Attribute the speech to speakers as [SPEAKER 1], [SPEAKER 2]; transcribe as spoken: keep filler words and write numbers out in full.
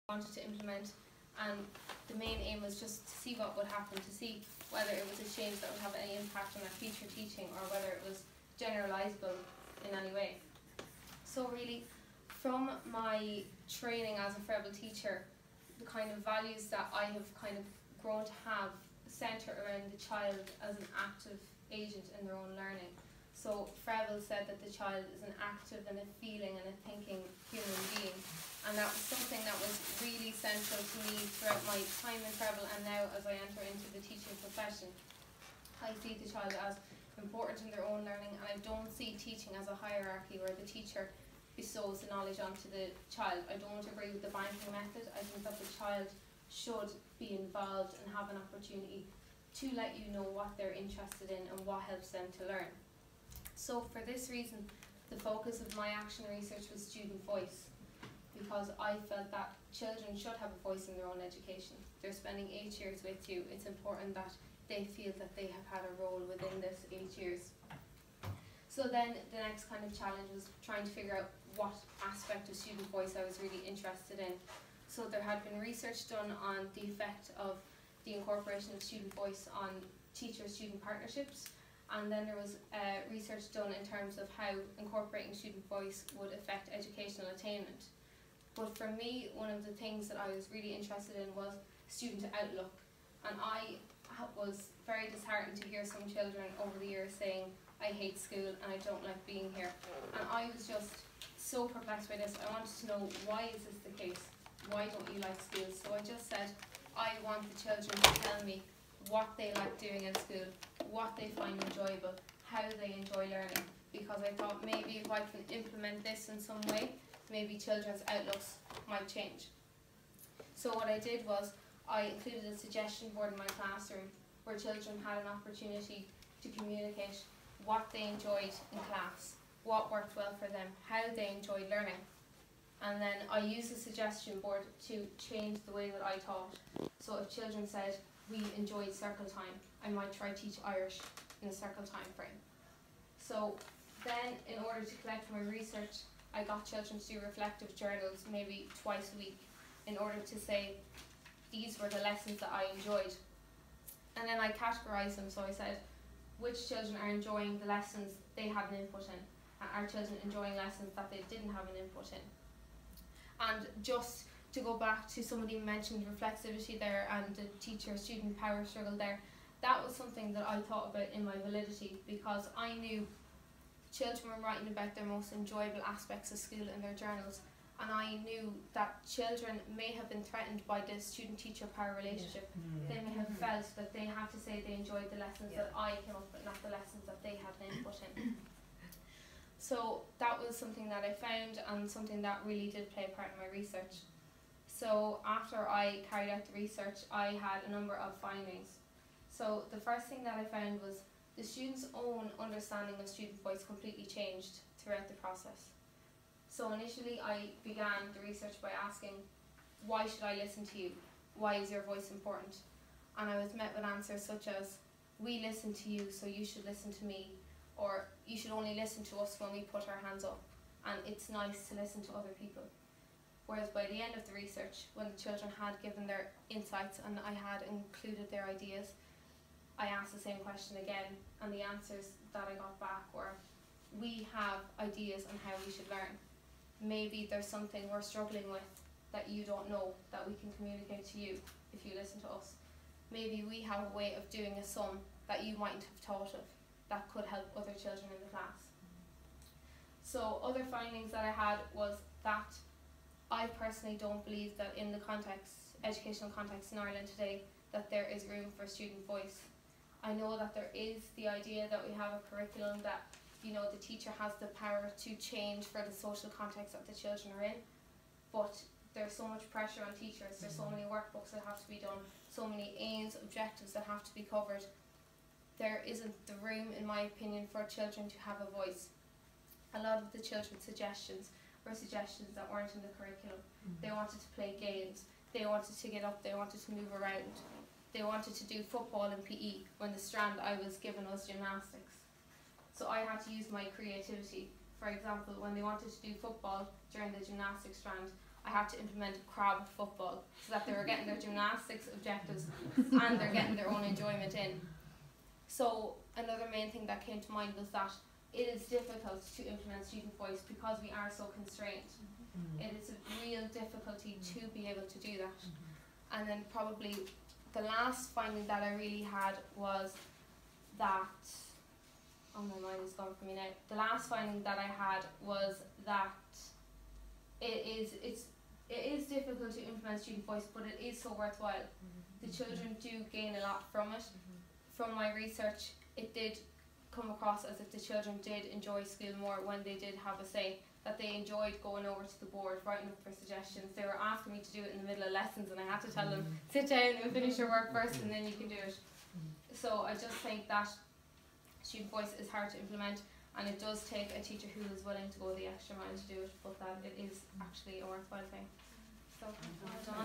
[SPEAKER 1] wanted to implement, and the main aim was just to see what would happen, to see whether it was a change that would have any impact on our future teaching or whether it was generalisable in any way. So really, from my training as a Freble teacher, the kind of values that I have kind of grown to have centre around the child as an active agent in their own learning. So Freble said that the child is an active and a feeling and a thinking human being, and that was something that was really central to me throughout my time in Freble, and now as I enter into the teaching profession. I see the child as important in their own learning, and I don't see teaching as a hierarchy where the teacher bestows the knowledge onto the child. I don't agree with the banking method. I think that the child should be involved and have an opportunity to let you know what they're interested in and what helps them to learn. So for this reason, the focus of my action research was student voice, because I felt that children should have a voice in their own education. They're spending eight years with you. It's important that they feel that they have had a role within this eight years. So then the next kind of challenge was trying to figure out what aspect of student voice I was really interested in. So there had been research done on the effect of the incorporation of student voice on teacher-student partnerships, and then there was uh, research done in terms of how incorporating student voice would affect educational attainment. But for me, one of the things that I was really interested in was student outlook, and I was very disheartened to hear some children over the years saying, I hate school and I don't like being here. And I was just so perplexed by this. I wanted to know, why is this the case? Why don't you like school? So I just said, I want the children to tell me what they like doing in school, what they find enjoyable, how they enjoy learning, because I thought maybe if I can implement this in some way, maybe children's outlooks might change. So what I did was, I included a suggestion board in my classroom where children had an opportunity to communicate what they enjoyed in class, what worked well for them, how they enjoyed learning. And then I used the suggestion board to change the way that I taught. So if children said, we enjoyed circle time, I might try to teach Irish in a circle time frame. So then, in order to collect my research, I got children to do reflective journals maybe twice a week in order to say, these were the lessons that I enjoyed. And then I categorised them, so I said, which children are enjoying the lessons they had an input in, and are children enjoying lessons that they didn't have an input in. And just to go back to somebody mentioned reflexivity there and the teacher-student power struggle there, that was something that I thought about in my validity, because I knew children were writing about their most enjoyable aspects of school in their journals, and I knew that children may have been threatened by the student-teacher power relationship. Yeah. Mm-hmm. They may have felt that they had to say they enjoyed the lessons yeah. that I came up with, not the lessons that they had an input in. So that was something that I found, and something that really did play a part in my research. So after I carried out the research, I had a number of findings. So the first thing that I found was the students' own understanding of student voice completely changed throughout the process. So initially I began the research by asking, why should I listen to you? Why is your voice important? And I was met with answers such as, we listen to you, so you should listen to me, or you should only listen to us when we put our hands up, and it's nice to listen to other people. Whereas by the end of the research, when the children had given their insights and I had included their ideas, I asked the same question again, and the answers that I got back were, we have ideas on how we should learn. Maybe there's something we're struggling with that you don't know that we can communicate to you if you listen to us. Maybe we have a way of doing a sum that you mightn't have thought of that could help other children in the class. So other findings that I had was that I personally don't believe that in the context, educational context in Ireland today, that there is room for student voice. I know that there is the idea that we have a curriculum that, you know, the teacher has the power to change for the social context that the children are in, but there's so much pressure on teachers, there's so many workbooks that have to be done, so many aims, objectives that have to be covered. There isn't the room, in my opinion, for children to have a voice. A lot of the children's suggestions were suggestions that weren't in the curriculum. Mm-hmm. They wanted to play games, they wanted to get up, they wanted to move around, they wanted to do football and P E, when the strand I was given was gymnastics. So I had to use my creativity. For example, when they wanted to do football during the gymnastics strand, I had to implement crab football so that they were getting their gymnastics objectives and they're getting their own enjoyment in. So another main thing that came to mind was that it is difficult to implement student voice because we are so constrained. Mm-hmm. It is a real difficulty to be able to do that. Mm-hmm. And then probably the last finding that I really had was that, oh my mind is gone from me now. The last finding that I had was that it is it's it is difficult to implement student voice, but it is so worthwhile. Mm-hmm. The children do gain a lot from it. Mm-hmm. From my research, it did come across as if the children did enjoy school more when they did have a say, that they enjoyed going over to the board, writing up for suggestions. They were asking me to do it in the middle of lessons and I had to tell them, sit down and finish your work first and then you can do it. So I just think that student voice is hard to implement, and it does take a teacher who is willing to go the extra mile to do it, but that it is actually a worthwhile thing. So, well done.